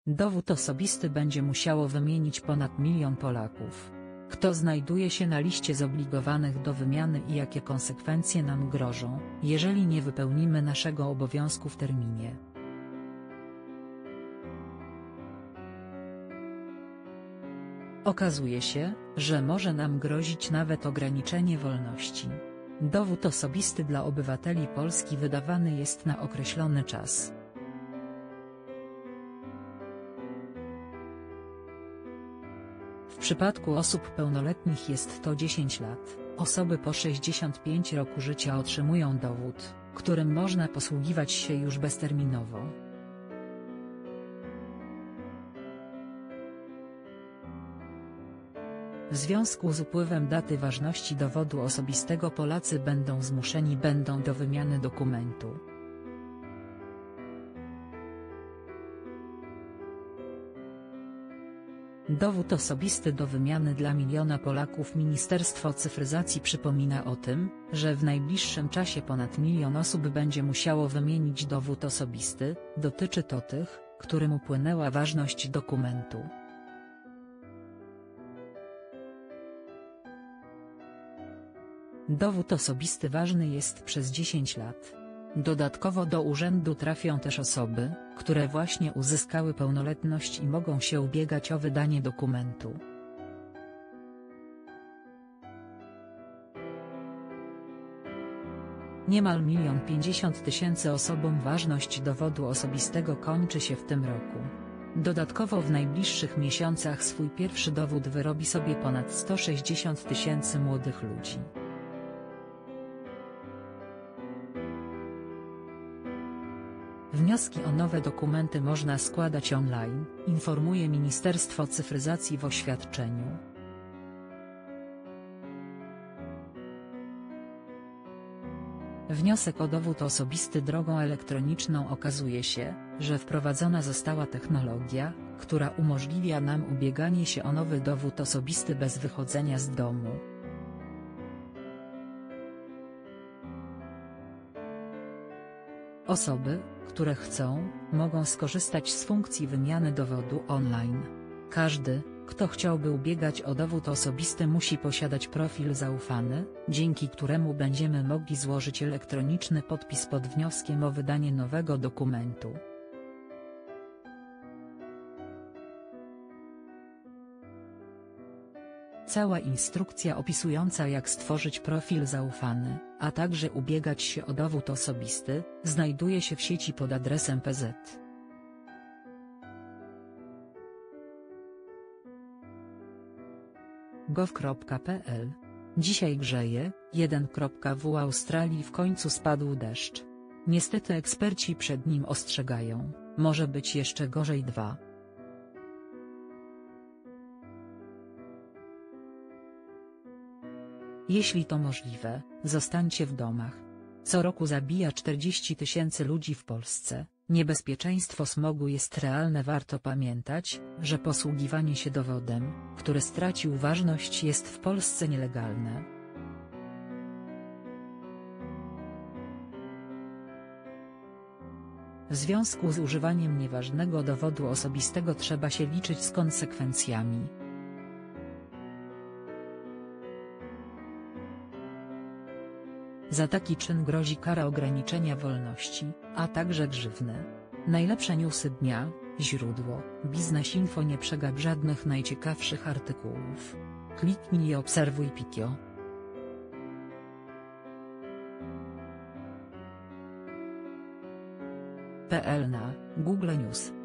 Dowód osobisty będzie musiało wymienić ponad 1 milion Polaków. Kto znajduje się na liście zobligowanych do wymiany i jakie konsekwencje nam grożą, jeżeli nie wypełnimy naszego obowiązku w terminie? Okazuje się, że może nam grozić nawet ograniczenie wolności. Dowód osobisty dla obywateli Polski wydawany jest na określony czas. W przypadku osób pełnoletnich jest to 10 lat, osoby po 65 roku życia otrzymują dowód, którym można posługiwać się już bezterminowo. W związku z upływem daty ważności dowodu osobistego Polacy będą zmuszeni do wymiany dokumentu. Dowód osobisty do wymiany dla 1 miliona Polaków. Ministerstwo Cyfryzacji przypomina o tym, że w najbliższym czasie ponad 1 milion osób będzie musiało wymienić dowód osobisty, dotyczy to tych, którym upłynęła ważność dokumentu. Dowód osobisty ważny jest przez 10 lat. Dodatkowo do urzędu trafią też osoby, które właśnie uzyskały pełnoletność i mogą się ubiegać o wydanie dokumentu. Niemal 1 050 000 osobom ważność dowodu osobistego kończy się w tym roku. Dodatkowo w najbliższych miesiącach swój pierwszy dowód wyrobi sobie ponad 160 000 młodych ludzi. Wnioski o nowe dokumenty można składać online, informuje Ministerstwo Cyfryzacji w oświadczeniu. Wniosek o dowód osobisty drogą elektroniczną. Okazuje się, że wprowadzona została technologia, która umożliwia nam ubieganie się o nowy dowód osobisty bez wychodzenia z domu. Osoby, które chcą, mogą skorzystać z funkcji wymiany dowodu online. Każdy, kto chciałby ubiegać o dowód osobisty, musi posiadać profil zaufany, dzięki któremu będziemy mogli złożyć elektroniczny podpis pod wnioskiem o wydanie nowego dokumentu. Cała instrukcja opisująca, jak stworzyć profil zaufany, a także ubiegać się o dowód osobisty, znajduje się w sieci pod adresem pz. gov.pl. Dzisiaj grzeje, 1.w Australii w końcu spadł deszcz. Niestety eksperci przed nim ostrzegają, może być jeszcze gorzej. 2. Jeśli to możliwe, zostańcie w domach. Co roku zabija 40 000 ludzi w Polsce. Niebezpieczeństwo smogu jest realne. Warto pamiętać, że posługiwanie się dowodem, który stracił ważność, jest w Polsce nielegalne. W związku z używaniem nieważnego dowodu osobistego trzeba się liczyć z konsekwencjami. Za taki czyn grozi kara ograniczenia wolności, a także grzywny. Najlepsze newsy dnia, źródło, Biznesinfo. Nie przegap żadnych najciekawszych artykułów. Kliknij i obserwuj Pikio. PL na Google News.